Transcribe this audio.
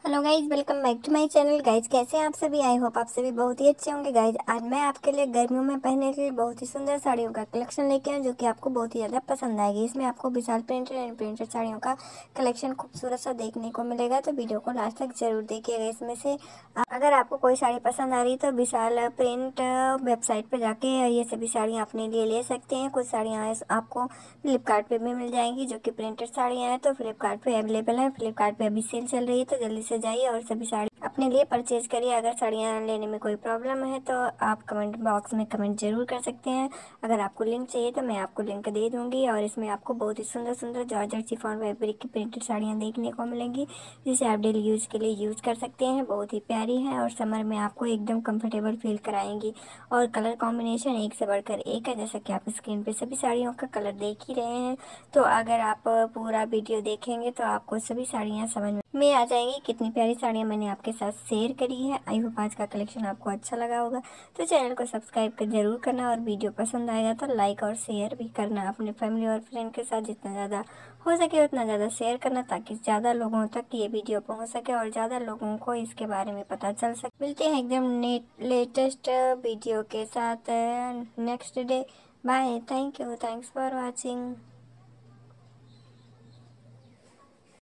Hello guys, welcome back to my channel. Guys कैसे हैं आप सभी? आई होप आप सभी बहुत ही अच्छे होंगे। गाइज आज मैं आपके लिए गर्मियों में पहनने के लिए बहुत ही सुंदर साड़ियों का कलेक्शन लेके आया जो कि आपको बहुत ही ज़्यादा पसंद आएगी। इसमें आपको विशाल प्रिंटेड एंड प्रिंटेड साड़ियों का कलेक्शन खूबसूरत सा देखने को मिलेगा, तो वीडियो को लास्ट तक जरूर देखिएगा। इसमें से अगर आपको कोई साड़ी पसंद आ रही है तो विशाल प्रिंट वेबसाइट पर जाके ये सभी साड़ियाँ अपने लिए ले सकते हैं। कुछ साड़ियाँ आपको फ्लिपकार्ट पे भी मिल जाएंगी जो कि प्रिंटेड साड़ियाँ हैं, तो फ्लिपकार्ट पे अवेलेबल है। फ्लिपकार्ट पे अभी सेल चल रही है, तो जल्दी से जाइए और सभी साड़ी अपने लिए परचेज करिए। अगर साड़ियाँ लेने में कोई प्रॉब्लम है तो आप कमेंट बॉक्स में कमेंट जरूर कर सकते हैं। अगर आपको लिंक चाहिए तो मैं आपको लिंक दे दूंगी। और इसमें आपको बहुत ही सुंदर सुंदर जॉर्जेट शिफॉन फैब्रिक की प्रिंटेड साड़ियाँ देखने को मिलेंगी, जिसे आप डेली यूज़ के लिए यूज़ कर सकते हैं। बहुत ही प्यारी है और समर में आपको एकदम कंफर्टेबल फील कराएंगी। और कलर कॉम्बिनेशन एक से बढ़कर एक है, जैसा कि आप स्क्रीन पे सभी साड़ियों का कलर देख ही रहे हैं। तो अगर आप पूरा वीडियो देखेंगे तो आपको सभी साड़ियाँ समझ में आ जाएंगी। कितनी प्यारी साड़ियाँ मैंने आपके साथ शेयर करी है। आई होप आज का कलेक्शन आपको अच्छा लगा होगा, तो चैनल को सब्सक्राइब कर जरूर करना। और वीडियो पसंद आएगा तो लाइक और शेयर भी करना अपने फैमिली और फ्रेंड के साथ। जितना ज़्यादा हो सके उतना ज़्यादा शेयर करना, ताकि ज़्यादा लोगों तक ये वीडियो पहुँच सके और ज़्यादा लोगों को इसके बारे में पता चल सके। मिलते हैं एकदम लेटेस्ट वीडियो के साथ next day. Bye, thank you, thanks for watching.